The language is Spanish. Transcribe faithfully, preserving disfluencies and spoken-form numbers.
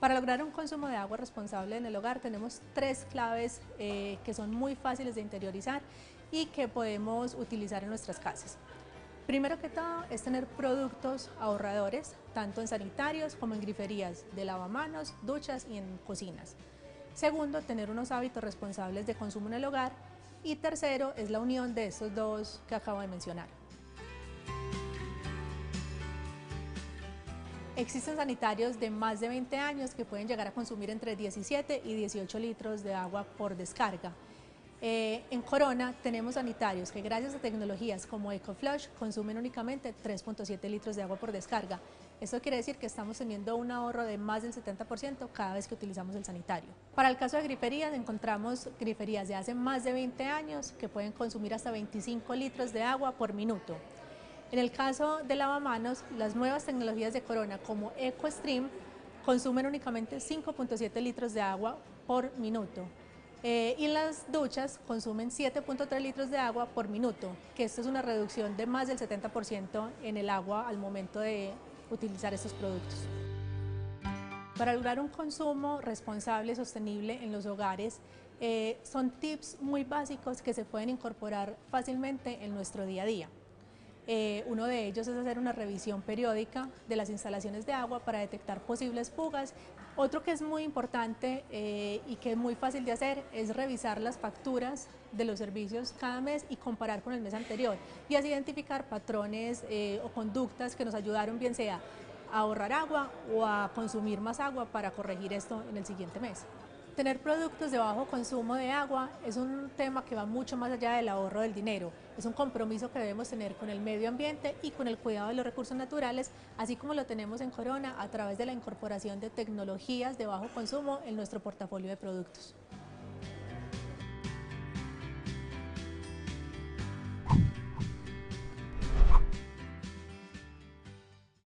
Para lograr un consumo de agua responsable en el hogar tenemos tres claves eh, que son muy fáciles de interiorizar y que podemos utilizar en nuestras casas. Primero que todo es tener productos ahorradores, tanto en sanitarios como en griferías de lavamanos, duchas y en cocinas. Segundo, tener unos hábitos responsables de consumo en el hogar. Y tercero es la unión de estos dos que acabo de mencionar. Existen sanitarios de más de veinte años que pueden llegar a consumir entre diecisiete y dieciocho litros de agua por descarga. Eh, en Corona tenemos sanitarios que gracias a tecnologías como EcoFlush consumen únicamente tres punto siete litros de agua por descarga. Esto quiere decir que estamos teniendo un ahorro de más del setenta por ciento cada vez que utilizamos el sanitario. Para el caso de griferías encontramos griferías de hace más de veinte años que pueden consumir hasta veinticinco litros de agua por minuto. En el caso de lavamanos, las nuevas tecnologías de Corona como EcoStream consumen únicamente cinco punto siete litros de agua por minuto. Eh, y las duchas consumen siete punto tres litros de agua por minuto, que esto es una reducción de más del setenta por ciento en el agua al momento de utilizar estos productos. Para lograr un consumo responsable y sostenible en los hogares, eh, son tips muy básicos que se pueden incorporar fácilmente en nuestro día a día. Eh, uno de ellos es hacer una revisión periódica de las instalaciones de agua para detectar posibles fugas. Otro que es muy importante eh, y que es muy fácil de hacer es revisar las facturas de los servicios cada mes y comparar con el mes anterior y así identificar patrones eh, o conductas que nos ayudaron, bien sea a ahorrar agua o a consumir más agua para corregir esto en el siguiente mes. Tener productos de bajo consumo de agua es un tema que va mucho más allá del ahorro del dinero. Es un compromiso que debemos tener con el medio ambiente y con el cuidado de los recursos naturales, así como lo tenemos en Corona a través de la incorporación de tecnologías de bajo consumo en nuestro portafolio de productos.